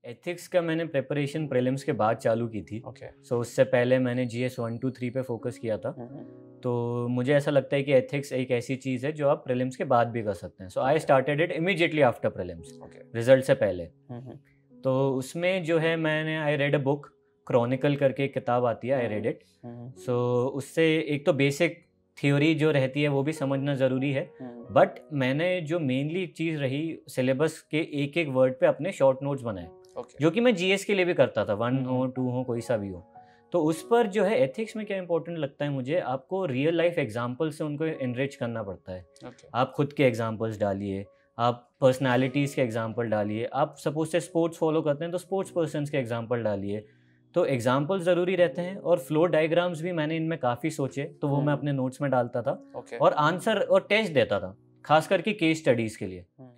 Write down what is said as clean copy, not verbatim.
Ethics का मैंने preparation prelims के बाद चालू की थी। ओके। सो उससे पहले मैंने जीएस 1 2 3 पे फोकस किया था। तो मुझे ऐसा लगता है कि एथिक्स एक ऐसी चीज़ है जो आप प्रीलिम्स के बाद भी कर सकते हैं। So I started it immediately after prelims, okay. Result से पहले। तो उसमें जो है मैंने I read a book, chronicle करके एक किताब आती है, आई रेड इट। सो उससे एक तो बेसिक थ्योरी जो रहती है वो भी समझना ज़रूरी है, बट मैंने जो मेनली चीज़ रही सिलेबस के एक एक वर्ड पे अपने शॉर्ट नोट्स बनाए, जो कि मैं जीएस के लिए भी करता था, 1 हो 2 हो कोई सा भी हो। तो उस पर जो है एथिक्स में क्या इंपॉर्टेंट लगता है मुझे, आपको रियल लाइफ एग्जांपल से उनको एनरिच करना पड़ता है। आप खुद के एग्जांपल्स डालिए, आप पर्सनालिटीज़ के एग्जांपल डालिए, आप सपोज से स्पोर्ट्स फॉलो करते हैं तो स्पोर्ट्स पर्सन्स के एग्जांपल डालिए। तो एग्जाम्पल ज़रूरी रहते हैं, और फ्लो डायग्राम्स भी मैंने इनमें काफ़ी सोचे, तो वो मैं अपने नोट्स में डालता था। और आंसर और टेस्ट देता था, खास करके केस स्टडीज़ के लिए।